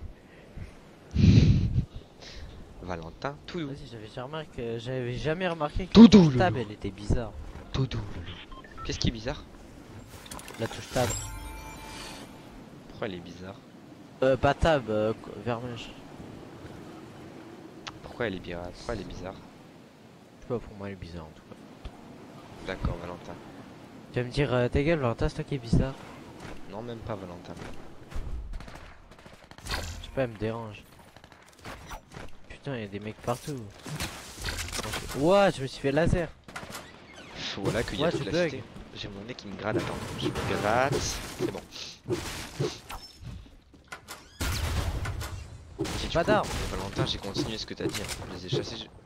Valentin, tout doux. Vas-y, j'avais jamais remarqué, j'avais jamais remarqué que Tout la doux, touche tab, loulou. elle était bizarre. Tout doux, loulou. Qu'est-ce qui est bizarre? La touche tab. Pourquoi elle est bizarre? Euh, pas tab, euh, qu- vermèche. Pourquoi elle est bizarre? Pourquoi elle est bizarre? Je sais pas, pour moi elle est bizarre en tout cas. D'accord, Valentin. Tu vas me dire, euh, ta gueule, Valentin, c'est toi qui est bizarre. Non, même pas Valentin. Je sais pas, elle me dérange. Putain, y a des mecs partout. Ouah, je me suis fait laser. Voilà qu'il y a Ouais, toute tu la bug. cité. J'ai mon nez qui me gratte. Attends, je me gratte. C'est bon. Et du Pas coup, d'armes. Valentin, j'ai continué ce que t'as dit. hein. Je les ai chassés. je-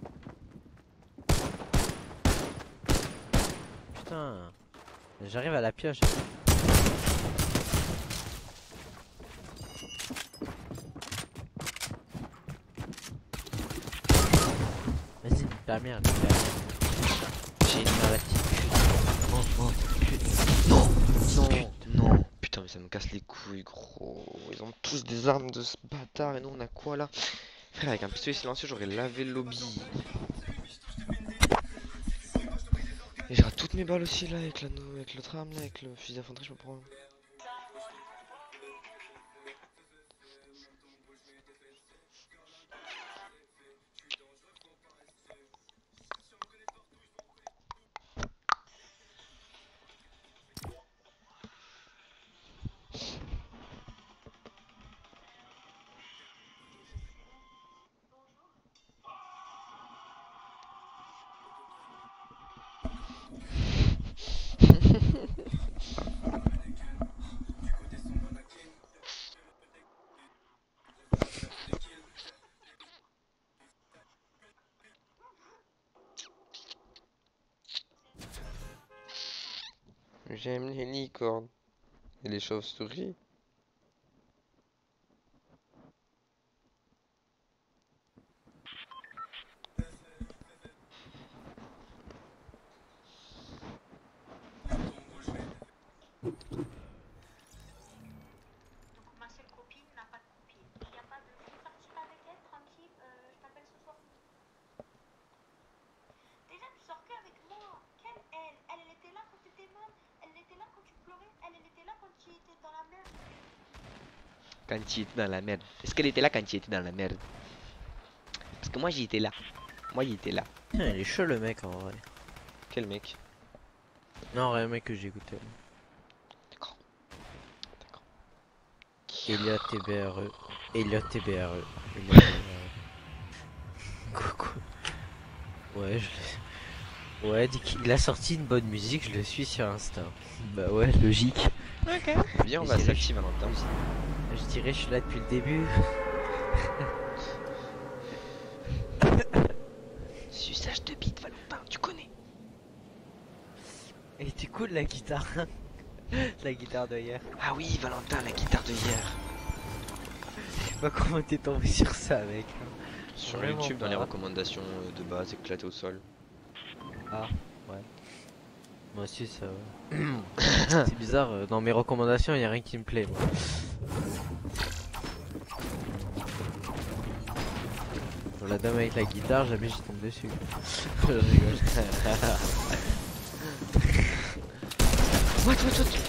Putain. J'arrive à la pioche. Vas-y, nique ta merde, nique ta merde. J'ai une Ah, la petite pute. Oh, oh, pute. Non, Non. non. Putain, mais ça me casse les couilles, gros. Ils ont tous des armes de ce bâtard. Et nous, on a quoi là? Frère, avec un pistolet silencieux, j'aurais lavé le lobby. Et j'ai toutes mes balles aussi là, avec la nou- avec l'autre arme là, avec le fusil d'infanterie, je me prends. J'aime les licornes. Et les chauves-souris. Donc ma seule copine n'a pas de copine. Il n'y a pas de... Je peux sortir avec elle, tranquille, euh, je t'appelle ce soir. Déjà tu sors que avec moi. Quelle elle? Elle, elle était là quand tu étais mal. Elle était là quand tu pleurais. Elle, elle était là quand tu étais dans la merde. Quand tu étais dans la merde. Est-ce qu'elle était là quand tu étais dans la merde? Parce que moi j'y étais là. Moi j'y étais là. Putain, il est chaud le mec en vrai. Quel mec? Non, rien, mec que j'ai écouté. D'accord. D'accord. Elliot T B R E. Elliot T B R E. Elliot T B R E. Coucou. Ouais, je l'ai. Ouais, dit qu'il a sorti une bonne musique, je le suis sur Insta. Bah ouais, logique. Ok. Viens, on Et va c'est s'activer Valentin. Je dirais, je suis là depuis le début. cool la guitare. La guitare de hier. Ah oui, Valentin, la guitare de hier. Je sais pas comment t'es tombé sur ça, mec. Sur Vraiment YouTube, dans les pas. recommandations euh, de base, éclaté au sol. Ah, ouais. Moi aussi, ça. Ouais. C'est bizarre, euh, dans mes recommandations, il y a rien qui me plaît. Moi. Pour la dame avec la guitare, jamais j'y tombe dessus. Je rigole. What, what, what?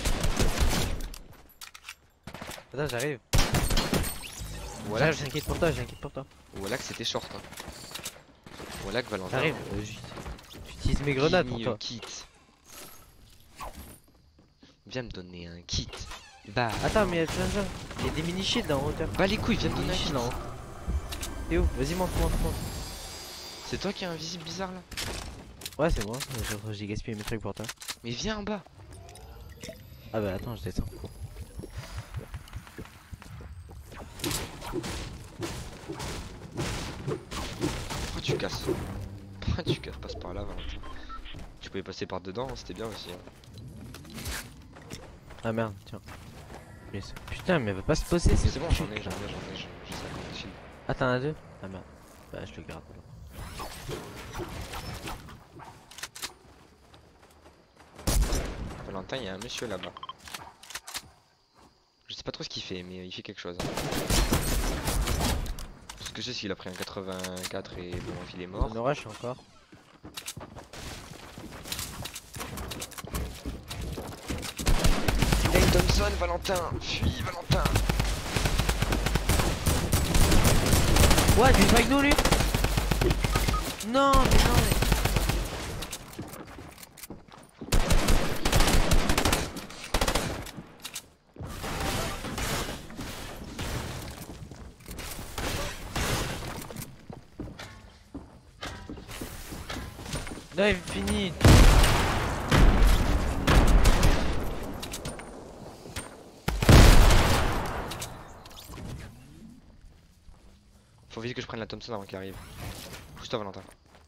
Attends, j'arrive. Voilà, J'arrive, j'inquiète pour toi, j'inquiète pour toi. voilà que c'était short. Hein. Voilà que Valentin. J'arrive, euh, j- j'utilise mes grenades pour Give me toi. a kit. Viens me donner un kit. Bah, Attends, mais attends, attends. Il y a des mini shields en hauteur. bah les couilles, viens me donner un Mini kit. shields en haut. T'es où? Vas-y, monte, monte, monte. C'est toi qui as un visible bizarre là? Ouais, c'est moi, j'ai- j'ai gaspillé mes trucs pour toi. Mais viens en bas. Ah bah attends, je descends. Pourquoi tu casses? Pourquoi tu casses? Passe par là, Valentin. Tu pouvais passer par dedans, hein, c'était bien aussi. Hein. Ah merde, tiens. Mais c'est- putain, mais elle va pas se poser, c'est C'est bon, j'en ai, j'en ai, j'en ai, j'ai j'ai cinquante shields. Ah, t'en as deux? Ah merde. Bah, je le garde. alors. Valentin, il y a un monsieur là-bas. Je sais pas trop ce qu'il fait, mais il fait quelque chose. Hein. Ce que je sais, c'est qu'il a pris un quatre-vingt-quatre et bon, il est mort. On rush encore. Dane Thompson, Valentin, fuis, Valentin. What? Il est pas avec nous, lui? Non, mais non, mais. Non, il finit. Faut vite que je prenne la Thompson avant qu'il arrive. Pousse-toi, Valentin.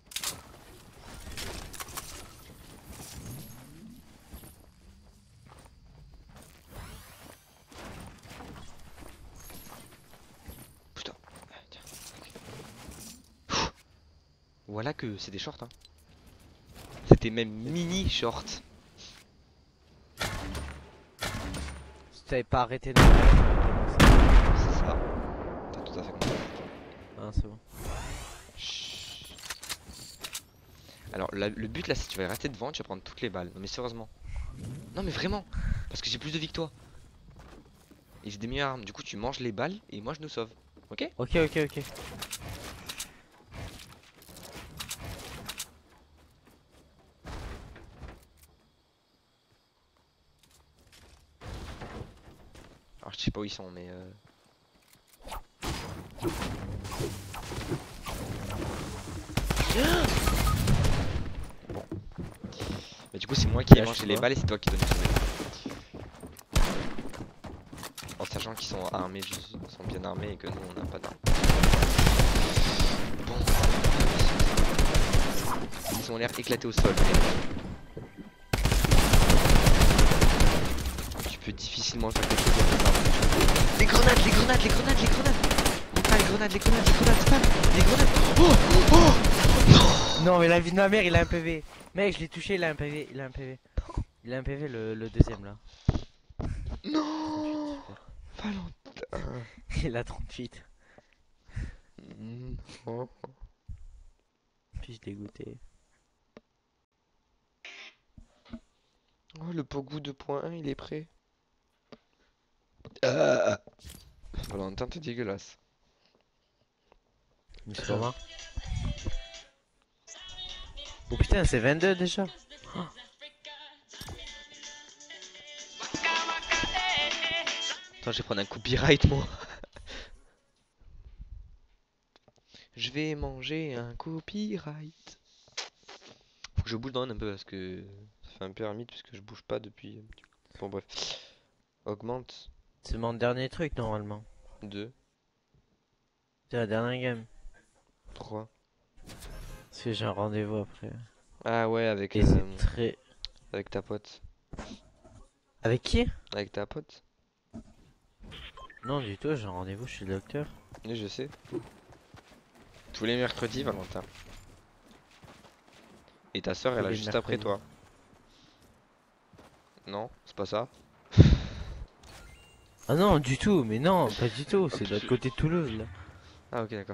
Pousse-toi. Ah, tiens. Ouh. Voilà que c'est des shorts. Hein. C'était même mini short. Si t'avais pas arrêté de. C'est ça. T'as tout à fait compris. Ah, c'est bon. Chut. Alors la- le but là, si tu vas rester devant, tu vas prendre toutes les balles. Non mais sérieusement. Non mais vraiment. Parce que j'ai plus de vie que toi. Et j'ai des meilleures armes. Du coup tu manges les balles et moi je nous sauve. Ok? Ok, ok, ok. Alors je sais pas où ils sont mais euh... Bon. Mais du coup c'est moi qui ai Là, je mangé sais les pas. balles et c'est toi qui dois nous sauver. En sachant qu'ils sont armés, juste- sont bien armés et que nous on n'a pas d'armes. Bon. Ils ont l'air éclatés au sol. Tu peux difficilement faire quelque chose avec ça. Les grenades, les grenades, les grenades, les grenades. Ah, les grenades, les grenades, les grenades, spam. Les grenades. Oh, oh. Non, mais la vie de ma mère, il a un P V. Mec, je l'ai touché, il a un P V. Il a un P V. Il a un P V, le, le deuxième là. Non. trente-huit, Valentin. super. Il a trente-huit. Non. Puis je dégoûté. Oh, le Pogu deux point un, il est prêt. Ah. Valentin, t'es dégueulasse. Mais c'est pas moi. Oh putain, c'est vingt-deux déjà. Oh. Attends, je vais prendre un copyright, moi. Je vais manger un copyright. Faut que je bouge dans un peu parce que ça fait un peu ermite puisque je bouge pas depuis. Bon, bref. Augmente C'est mon dernier truc normalement. deux, C'est la dernière game. trois. Parce que j'ai un rendez-vous après. Ah ouais, avec, Et euh, c'est très. avec ta pote. Avec qui? Avec ta pote? Non, du tout, j'ai un rendez-vous chez le docteur. Oui, je sais. Tous les mercredis, Valentin. Et ta soeur, elle Tous a les juste après mercredis. toi. Non, c'est pas ça. Ah non, du tout, mais non, pas du tout, c'est de puis- l'autre côté de Toulouse là. Ah, ok, d'accord.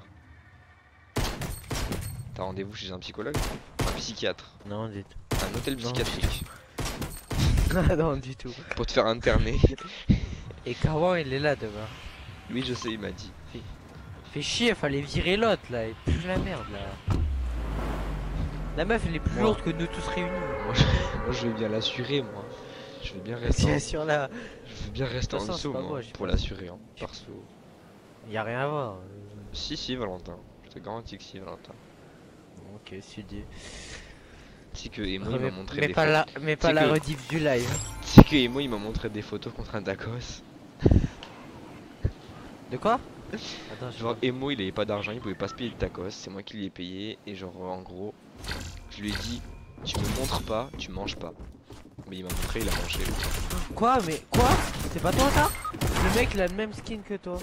T'as rendez-vous chez un psychologue? Un psychiatre? Non, du tout. Un hôtel Non, psychiatrique? Ah non, du tout. Pour te faire interner? Et Kawan, il est là demain. Oui, je sais, il m'a dit. Fait chier, fallait virer l'autre là, et plus la merde là. La meuf, elle est plus Moi. lourde que nous tous réunis. Moi, je, moi, je vais bien l'assurer, moi. Je vais bien rester en, C'est sur là, je vais bien rester en De toute façon, dessous, c'est pas moi, moi, j'ai pour pas- l'assurer, hein, perso. y a rien à voir. Si, si, Valentin. Je te garantis que si, Valentin. Ok, c'est dit. C'est que Emo, il m'a Mais, montré mais des pas photos. la, mais pas C'est la que- rediff du live. C'est que Emo, il m'a montré des photos contre un Dacos. De quoi? Attends, je Genre, Emo, il avait pas d'argent, il pouvait pas se payer de tacos. C'est moi qui lui ai payé. Et genre, en gros, je lui ai dit, tu me montres pas, tu manges pas. Mais il m'a montré, il a mangé. Quoi? Mais quoi? C'est pas toi ça? Le mec il a le même skin que toi.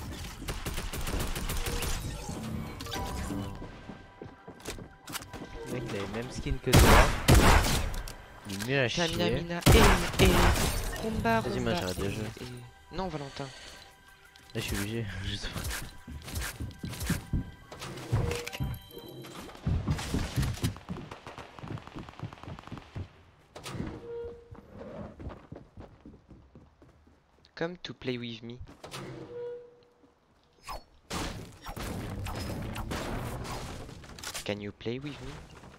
Le mec il a le même skin que toi. Il est mieux à chier. Mina, mina, eh, eh, rumba, Vas-y, moi, rumba, j'arrête de eh, jouer. eh. Non, Valentin. Là je suis obligé. Je sais pas. Come to play with me. Can you play with me?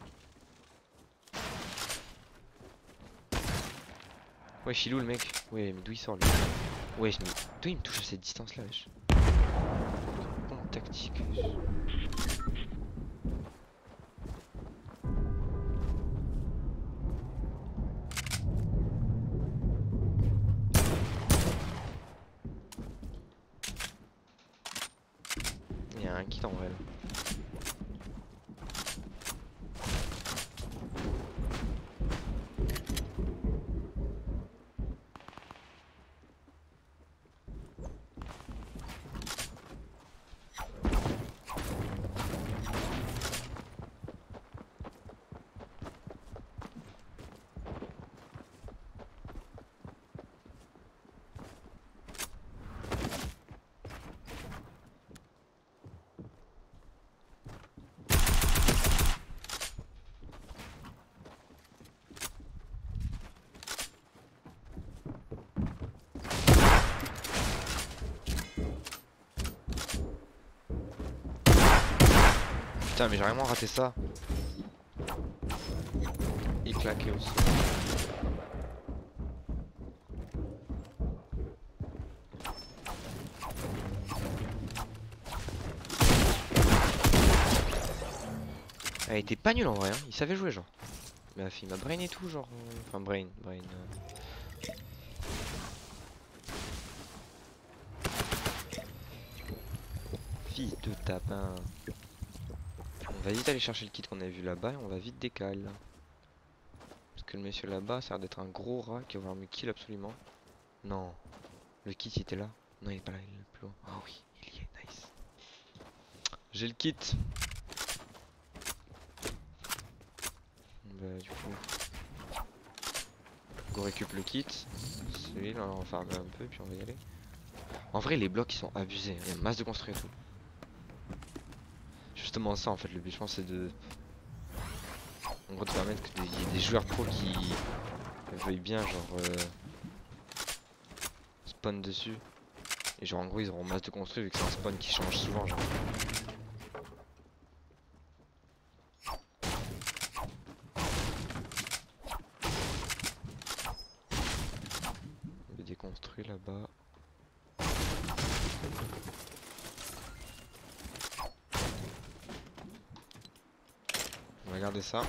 Ouais, Chilou le mec. Ouais, mais d'où il sort lui? Ouais, mais d'où il me touche à cette distance là, wesh? Bon, tactique, wesh. Il y a un kit en vrai là. Putain, mais j'ai vraiment raté ça. Il claquait aussi. Elle était pas nulle en vrai, hein. Il savait jouer genre. Il m'a fait ma brain et tout genre. euh, Enfin brain, brain. euh. Fils de tapin. On va vite aller chercher le kit qu'on a vu là-bas et on va vite décaler. Parce que le monsieur là-bas ça a l'air d'être un gros rat qui va vouloir me kill absolument. Non. Le kit il était là. Non il est pas là, il est plus loin. Ah oui, il y est, nice. J'ai le kit. Bah du coup. Go récup le kit. Celui-là on va farmer un peu puis on va y aller. En vrai les blocs ils sont abusés. Il y a une masse de construire et tout. Justement ça en fait le but je pense c'est de en gros de permettre qu'il y ait des joueurs pro qui veuillent bien genre euh, spawn dessus et genre en gros ils auront masse de construire vu que c'est un spawn qui change souvent genre. Il y a des construits là-bas. On va regarder ça.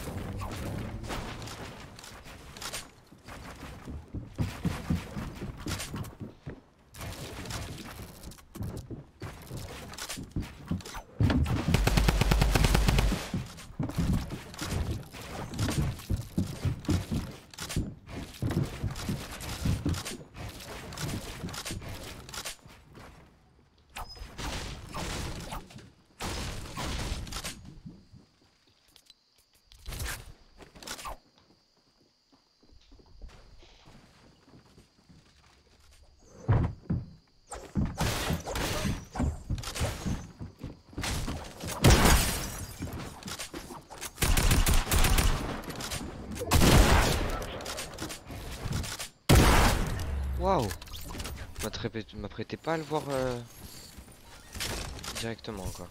Waouh. M'apprêtez pas à le voir euh, directement quoi.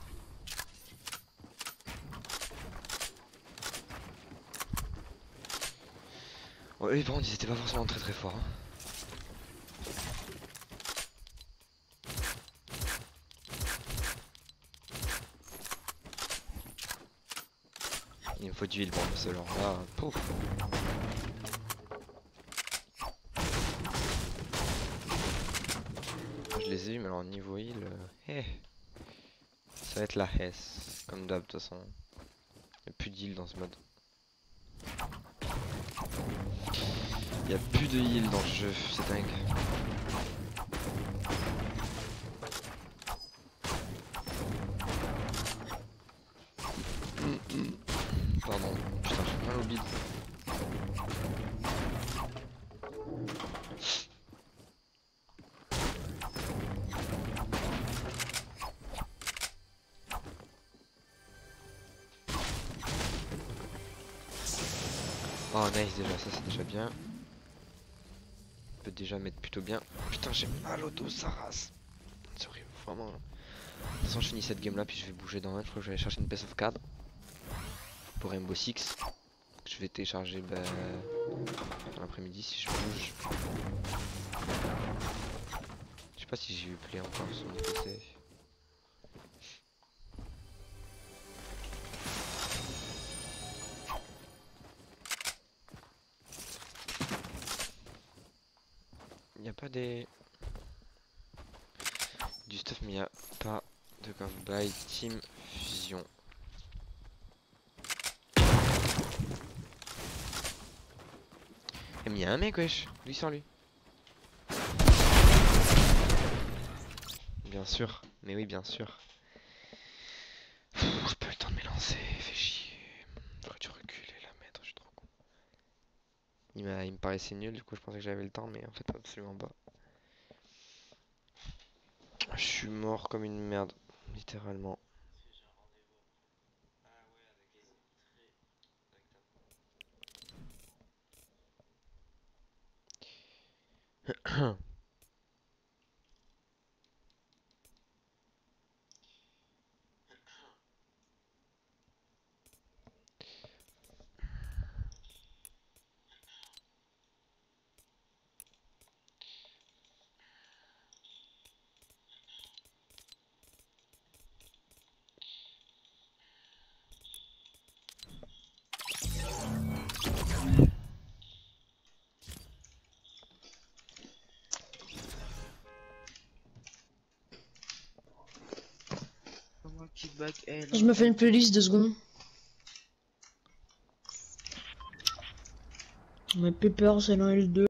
Ouais, par contre ils étaient pas forcément très très forts. Hein. Il me faut du heal pour ce genre là. Pouf. Je les ai eu mais alors niveau heal, euh, hey. Ça va être la Hess, comme d'hab de toute façon. Il n'y a plus de heal dans ce mode. Il n'y a plus de heal dans le jeu, c'est dingue. Pardon, putain j'ai mal au bide. Oh nice déjà, ça c'est déjà bien. On peut déjà mettre plutôt bien. Putain j'ai mal au dos, ça rase. C'est horrible, vraiment. De toute façon je finis cette game là puis je vais bouger dans un. Je crois que je vais aller chercher une pièce of card pour Rainbow Six. Je vais télécharger bah, dans l'après-midi si je bouge. Je sais pas si j'ai eu play encore sur mon P C. Il n'y a pas des... du stuff mais il n'y a pas de Cowboy Team Fusion. Mais il y a un mec wesh, lui sans lui. Bien sûr, mais oui bien sûr. J'ai pas eu le temps de m'élancer, fait chier. J'aurais dû reculer la mettre, je suis trop con. Il, il me paraissait nul, du coup je pensais que j'avais le temps, mais en fait absolument pas. Je suis mort comme une merde, littéralement. Je me fais une playlist de secondes. On a Pepper, c'est l'un et le deux.